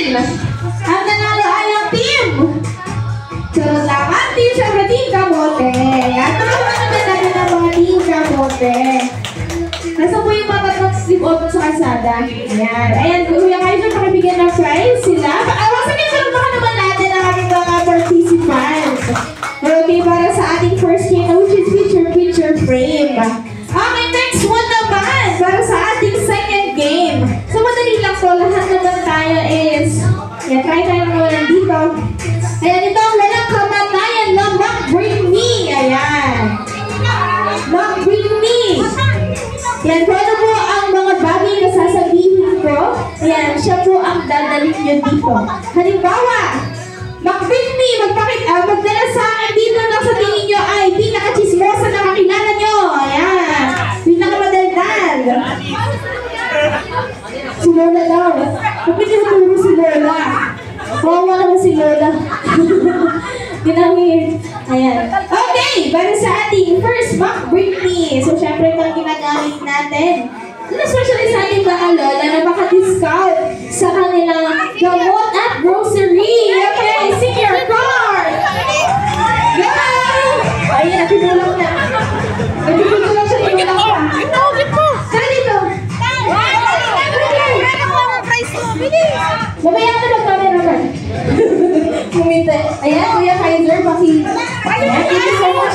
dahil ang nanalo ay ang team. Sunod lang ang team, syempre Team Kamote. At tulungan naman natin ang mga Team Kamote. Nasa po yung mga tatlong sleep open sa kalsada. Ayan. Ayan, Kuya Kaiser, pakibigyan ng prize sila. Wasagin sa baka naman natin ang ating mga participants. Okay, para sa ating first game, which is picture frame. Okay, next one naman, para sa ating second game. So, madali lang po, lahat naman tayo is, yan, try tayo naman dito. Ayan, ito ang walang kamatayan na Mock Bring Me. Ayan. Mock Bring Me. Yan, kung ano po ang mga bagay na sasabihin ko, ayan, siya po ang dadalhin nyo dito. Halimbawa, Mock Bring Me, magdala sa akin dito na sa tingin nyo ay pinaka-chismosa na kakilala nyo. Ayan. Pinaka-madaldal. Si Lola daw. Kapit yung tulong si Lola. Kawawa naman si Lola. Ginawin. Ayan. Okay, para sa ating first Mock Bring Me. So, syempre ito ang ginagamit natin. Especially sa ating mga lola na maka-discount sa kanilang gamot at grocery. Okay, sing your card! Go! Ayan, napinulang na. Napinulang siya yung ulang pa. Saan dito? Mamaya ka mag-camera ka. Kumita. Ayan, Kuya Kaiser, ayan, thank you so much.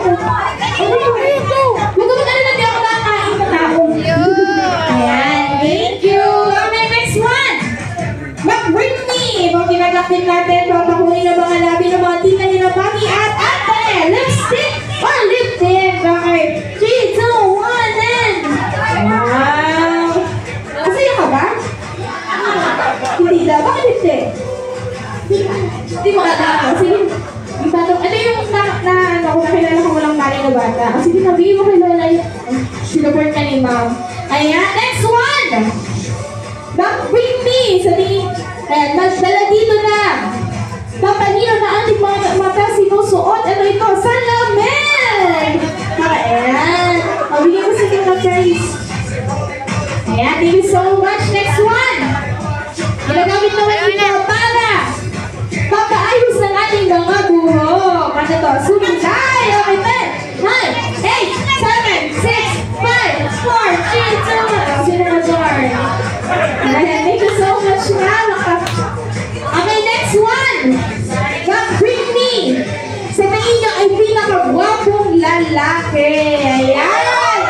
Huwag ka mag-alala, di ako nakakain na tao. Ayan, thank you. Okay, next one. Mock Bring Me. Kung ginagapin natin, papakunin na mga labi ng mga tita nila, Mami at Ate. Lipstick or lip tint. Okay, 3, 2, 1, and... Wow. Masaya ka ba? Hindi daw. Bakit lipstick? Hindi makatako. Sige. Ano yung nakilala ko walang mali na bata? Sige, nabigay mo kay Lola yung sinuport ka ni Ma'am. Ayan, next one! Mock Bring Me! Sa tingin, magdala dito na. Papanino na ating mga mata sinusuot. Ano ito? Salamin! Ayan. Mabigay ko sa inyo ng prize. Ayan, thank you so much. Next one! Ginagamit naman ito para papaayos ng ating mga buhok. Ano to? Sumintay! Okay, 10, 9, 8, 7, 6, 5, 4, 3, 2, 1. Sino na Jorn? Thank you so much nga. Okay, next one. Mock Bring Me. Sa tingin nyo ay pinakagwapong lalaki. Ayan!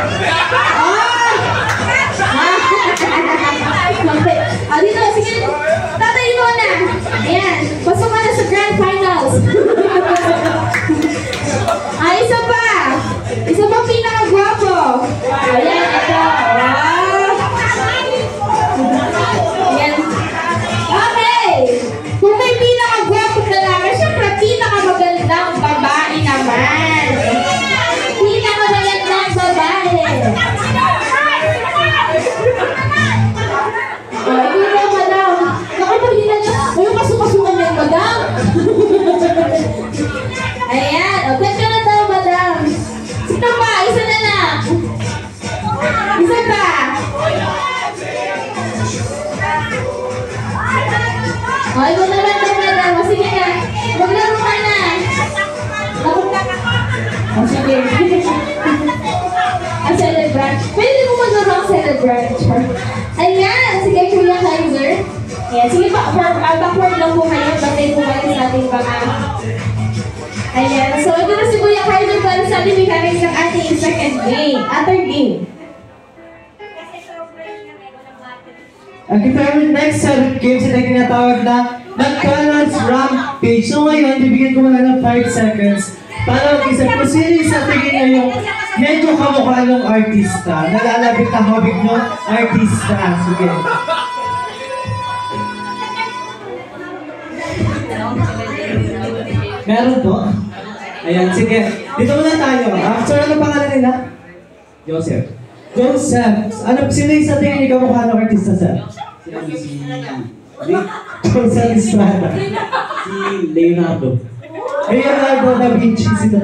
Oh! Dito, sige. Tatay mo na. Ayan. Pasok ka na sa Grand Finals. Isa pa. Isa pa pinakagwapo. Ayan, ito. Ayan. Okay. Kung may pinakagwapo lalaki, syempre pinakamagandang babae naman. Pinakamagandang babae. Ikaw na, madam. Nakapagin na. Ayun, kasukasukan na yung madam. Ayan. O, thank you na daw, madam. Ito pa. Isa na na. Isa pa. O, ikaw naman daw, madam. O, sige na. Maglaro ka na. O, sige. Ang celebrant. Pwede mo maglaro ang celebrant. Ayan. Sige, Kuya Kaiser. Ayan. Sige pa. Backward lang po kayo. Batay po kayo sa ating mga... Ayan. So, ito na si Kuya Kaiser para sa ating mechanics ng ating second game. Third game. Okay, pero next game sa tinatawag na McDonald's Rampage. So ngayon, bibigyan ko muna ng 5 seconds para mag-isip kung sino sa tingin nyo yung medyo kamukha ng artista. Nalalabit na hobby nyo, artista. Sige. Meron po? Ayan, sige. Dito muna tayo. Sir, ano pangalan nila? Joseph. Joseph. Sino yung sa tingin nyo kamukha ng artista, sir? Joseph Estrada. Si Leonardo. Leonardo da Vinci. Sino?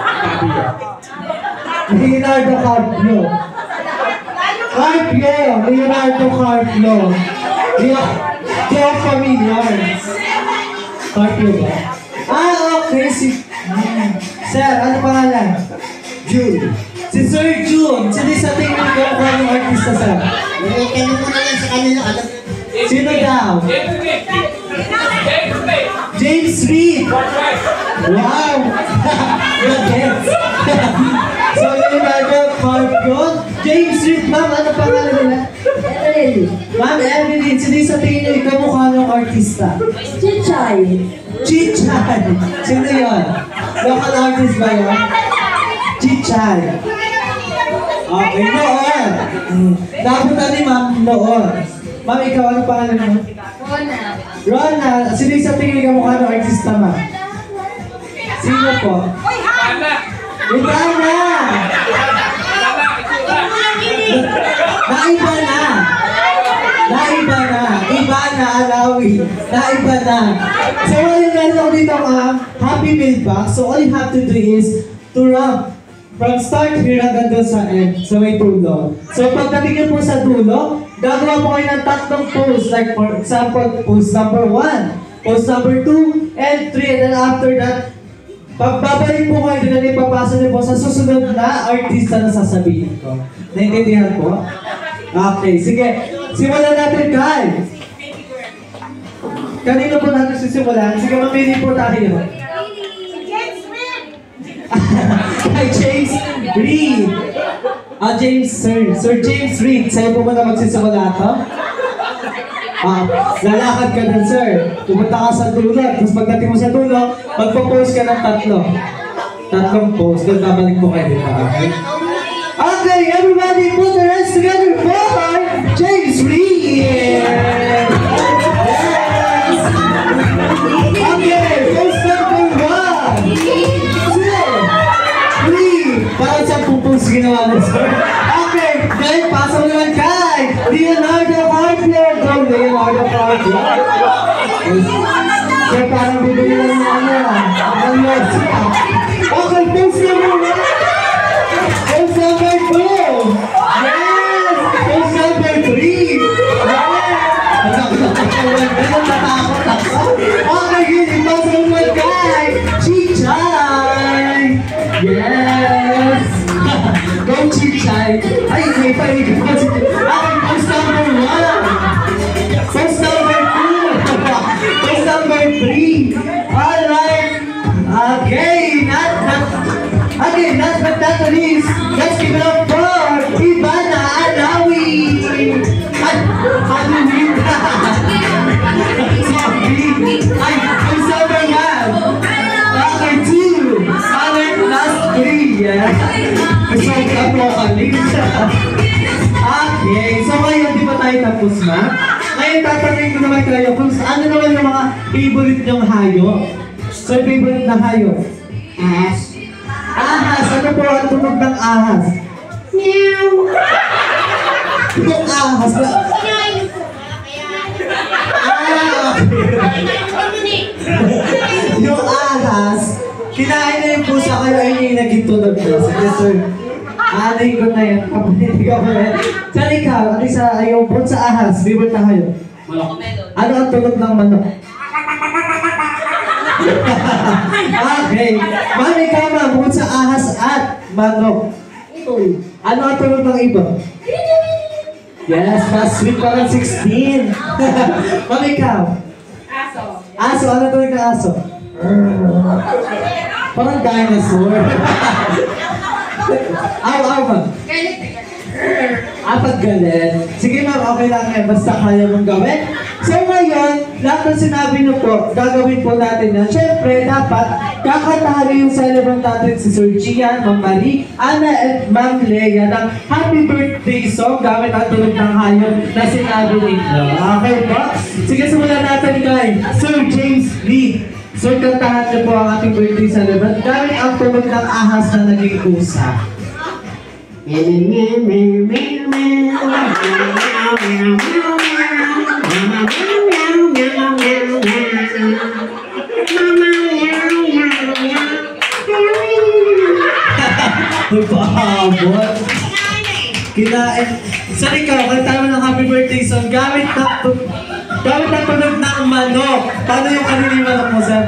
Leonardo Carpio. Leonardo Carpio. Joke familiar. Partner ba? Okay. Sir, ano pangalan? June. Si Sir June. Sino sa tingin ko kung anong artista, sir? Tanong mo na lang sa kanila. Alam Sino daw? James Reid. Wow! Good guess. So, Leonardo Marco. James Reid, ma'am, ano pangalan nila? Evelyn. Ma'am Evelyn, sino sa tingin niyo ikaw mukha ng artista? Chichay. Chichay. Sino yun? Local artist ba yun? Chichay. Okay, noon. Dapat ni ma'am, noon. Ma'am, ikaw, ano pangalan mo? Rona. Rona, sino sa tingin ikaw mukha ng artista, ma'am? Sino po? Ikaw na! Naiba na! Naiba na! Iba na, Alawi! Naiba na! So, ngayon meron ako dito happy meal box. So, all you have to do is to rub from start here hanggang doon sa end. So, may dulo. So, pagdating niyo po sa dulo, gagawa po kayo ng tatlong pose. Like, for example, pose number 1, pose number 2, and 3. And then after that, pagbabalik po kayo doon, ipapasa niyo po sa susunod na artista na sasabihin ko. Naintindihan po? Okay, sige. Simulan natin, Kai. Kanino po natin sisimulan? Sige, mamili po tayo. Kay James Reid. Sir James Reid. Sa'yo po muna magsisimula ito? Lalakad ka dun, sir. Pumunta ka sa dulo. Tapos pagdating mo sa dulo, magpo-pose ka ng tatlong pose. Doon babalik po kayo dito. Okay? Okay, everybody put their hands together for James Reid! Yes! Okay, pose number 1, 2, 3. Parang siyang pupose ginawa mo, sir. Okay, then pasok naman kay Leonardo Carpio. Go, Leonardo Carpio. Sir, parang bibili lang ng ang yes. Okay, pose number 1. Pose number 2. Yes! Pose number 3. Yes! Natakot ako. Okay, yun. Pose number kay Chichay. Yes! Go Chichay. Ay, may paligid ko. Okay, pose number 1. Pose number 2. Pose number 3. Alright. Okay, last but not the least, let's give it up for Ivana Alawi! Ay, I'm sorry, ma'am. Okay, 2. Alright, last 3, yeah. So, apocalypse. Okay, so ngayon, di ba tayo tapos na? Ngayon, tatanungin ko naman kayo kung ano naman yung mga favorite nyong hayo. So, favorite na hayo? Ahas. Ahas! Ano po ang tunog ng ahas? Meow! Yung ahas na... Yung ahas, kinain na yung pusa kayo ay yung naging tunog na. Sige, sir. Aanay ko na yan. Kapanitig ako na yan. Saan ikaw? Ano sa yung bukod sa ahas? Favorite na kayo? Manok. Ano ang tunog ng manok? Okay. Mami ka ma, bukod sa ahas at manok. Ano ang tunog ng iba? Yes, mas sweet pa lang 16. Mami ka. Aso. Aso, ano tunog ng aso? Parang dinosaur. Aw, ma'am. Pag galit. Sige ma'am, okay lang yan. Basta kaya mong gawin. So ngayon, lahat ng sinabi niyo po, gagawin po natin yan. Siyempre, dapat kakatahan yung celebrant natin si Sir Gian, Ma'am Marie, Ana at Ma'am Lea ng happy birthday song gamit ang tunog ng hayon na sinabi ninyo. Okay po? Sige, simulan natin kay Sir James Reid. So, kantahan niyo po ang ating birthday celebrant gamit ang tunog ng ahas na naging pusa. Pabot. Kinain. Saan ikaw? Kanta mo ng happy birthday song gamit na Gamit ang tunog ng manok. Paano yung kanina yung manok mo, sir?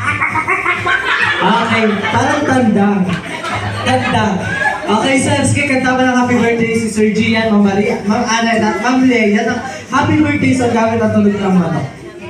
Okay, parang tandang. Tandang. Okay, sir, sige, kanta mo ng happy birthday si Sir Gian, Ma'am Maria, Ma'am Ana, at Ma'am Leia. Happy birthday sa gamit ang tunog ng manok.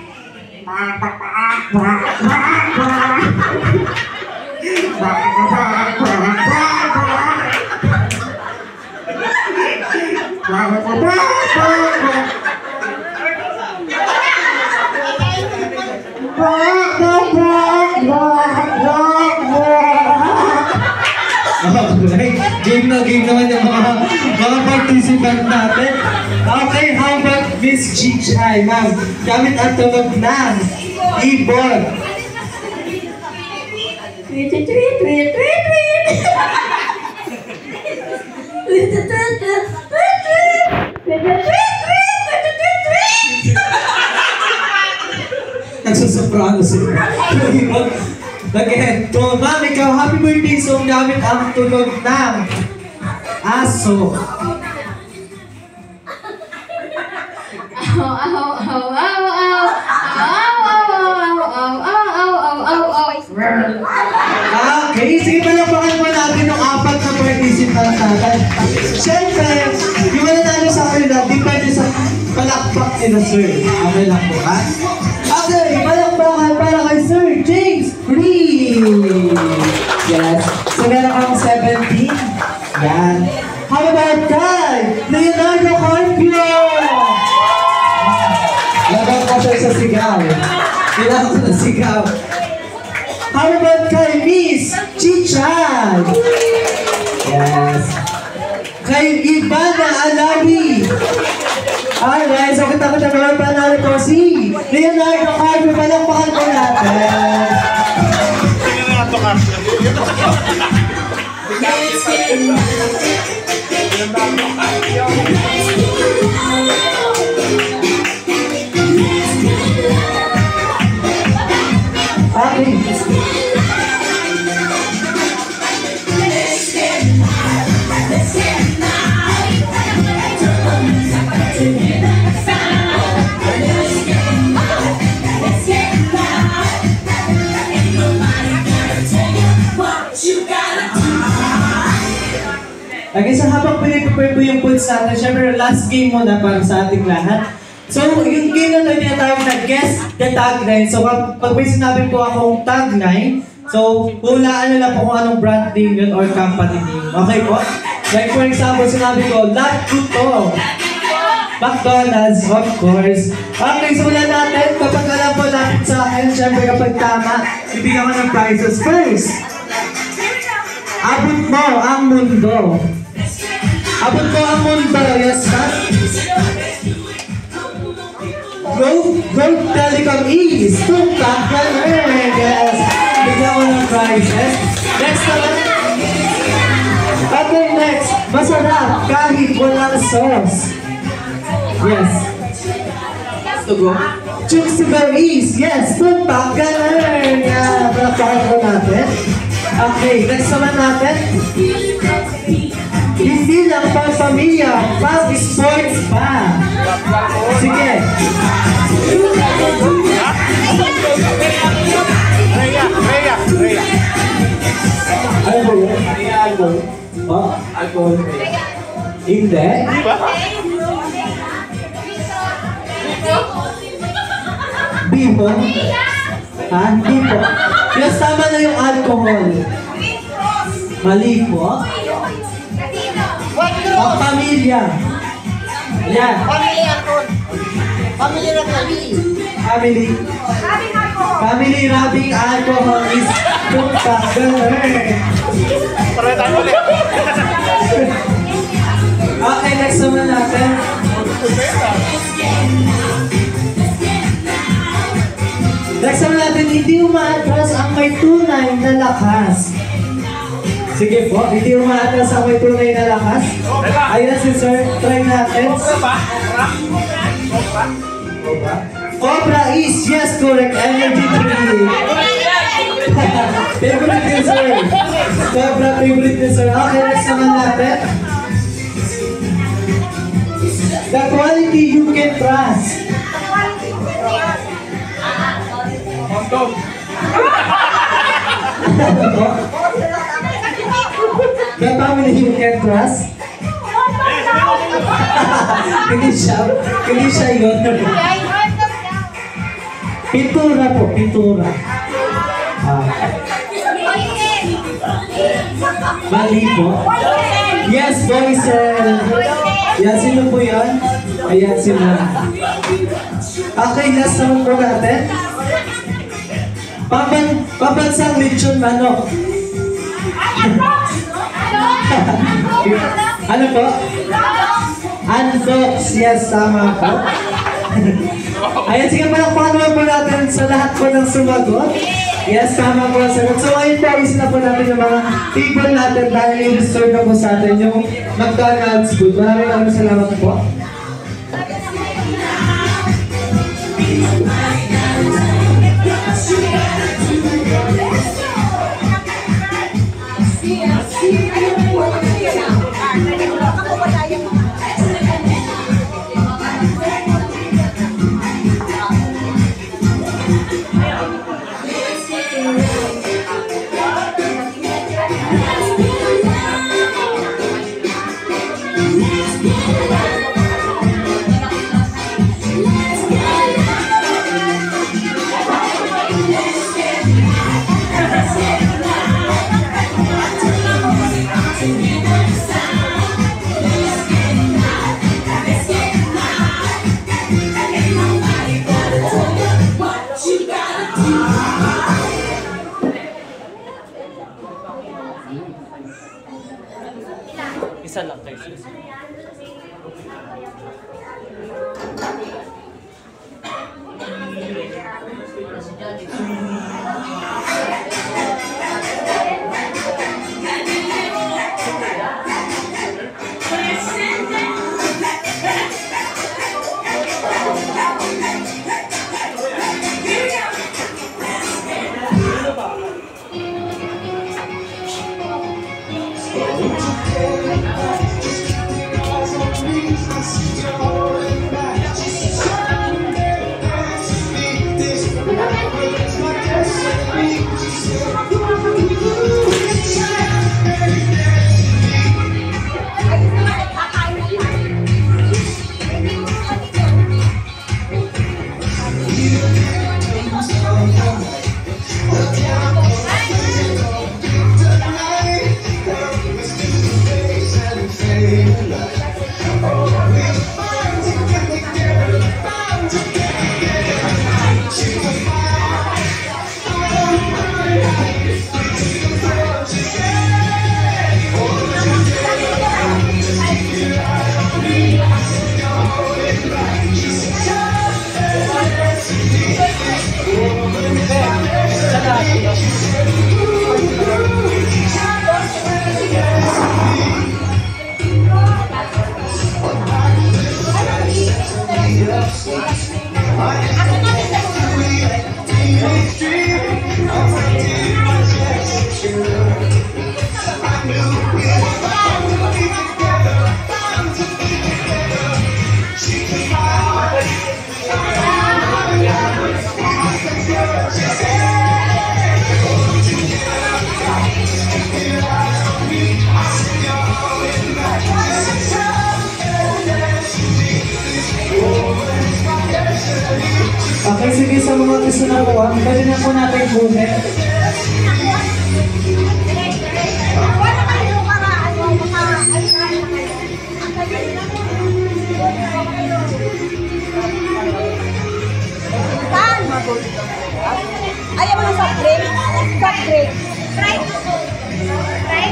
Okay, game naman yung mga participant natin. Okay, how about Miss Chichay, ma'am? Gamit ang tunog ng ibon. Tweet, tweet, tweet, tweet, tweet, tweet. Tweet, tweet, tweet, tweet, tweet, tweet. Tweet, tweet, tweet, tweet, tweet, tweet, tweet. Nagsasoprano sila. Again, so ma'am, ikaw, happy birthday song gamit ang tunog ng aso. Okay, sige palakpakan po natin yung apat na participant natin. Siyempre, yung mananalo sa kanila, depende sa palakpak nila, sir. Okay lang po, ha? Okay, palakpakan para kay Sir James Green. Yes. So meron kang 17. Yan. How about kay Leonardo Carpio? Lagang ka sir sa sigaw. Kailangan ko na sigaw. How about kay Miss Chichay? Yes. Kay Ivana Alawi. Alright, so kita naman panalo ko si Leonardo Carpio. Palakpakan ko natin. Okay, so habang pinag-prepare po yung foods natin, syempre last game muna para sa ating lahat. So, yung game na ito tinatawag na Guess the Tagline. So, pag may sinabi po akong tagline, so, hulaan nyo lang po kung anong brand name yun or company name. Okay po? Like for example, sinabi ko, Latuto. McDonald's, of course. Okay, so wala natin. Kapag alam po natin sa akin, syempre kapag tama, ibigyan ko ng prizes first. Abot mo ang mundo. Abot mo ang mundo, yes, ha? Gold Telecom East. Tumpak ka na, yes. Bigyan ko ng prizes. Next naman. Okay, next. Masarap kahit walang sauce. Yes. Chooks to go East. Yes, tumpak ka na. Yeah, palakpakan ko natin. Okay, next naman natin. Hindi lang pang pamilya, pang sports pa. Sige. Rhea. Ano ba yun? Alcohol. Oh, alcohol. Hindi. Bimo? Ha? Hindi po. Yes, tama na yung alcohol. Mali po. Ang pamilya. Yan. Family na kami. Family. Family rubbing alcohol is tumpak. Pareho tayo ulit. Okay, next naman natin. Next naman natin, hindi umaatras ang may tunay na lakas. Sige po, hindi umaatras ang may tunay na lakas. Ayan si sir, try natin. Cobra is, yes, correct. Energy drink. Favorite din sir. Cobra, favorite din sir. Okay, next naman natin. The quality you can trust. Dog. Ano po? The family you can trust? Hindi siya yun. Pintura po, pintura. Mali po. Yes, Boysen. Yan, sino po yan? Ayan, sino. Okay, last naman po natin. Pabansang lechon manok. Ano po? Andox. Yes, tama po. Ayan, sige, palakpakan naman po natin sa lahat po ng sumagot. Yes, tama po ang sagot. So, ayun po, isa na po natin yung mga table natin dahil i-restore na po sa atin yung McDonald's food. Maraming salamat po. Isa lang kayo. Okay, sige, sa mga gusto na po, pwede na po natin kunin. Ayaw mo ng soft drink? Soft drink. Try. Try.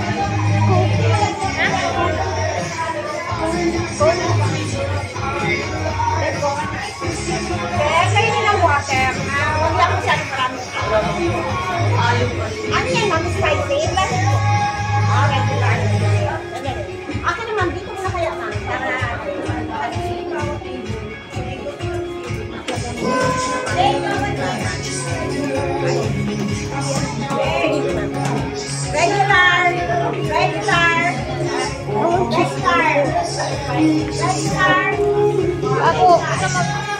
Kaya kayo nilang water. Huwag lang masyadong marami. Ano yan, mami? Spicy? Regular. Ako naman, dito mo na kaya, mami. Regular. Regular. Regular. Ako,